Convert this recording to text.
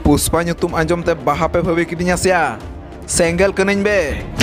पुष्पा ᱧᱩᱛᱩᱢ ᱟᱸᱡᱚᱢ ᱛᱮ ᱵᱟᱦᱟ ᱯᱮ ᱵᱷᱟᱵᱤ ᱠᱤᱫᱤᱧᱟ ᱥᱮᱭᱟ ᱥᱮᱸᱜᱮᱞ ᱠᱟᱹᱱᱟᱹᱧ ᱵे।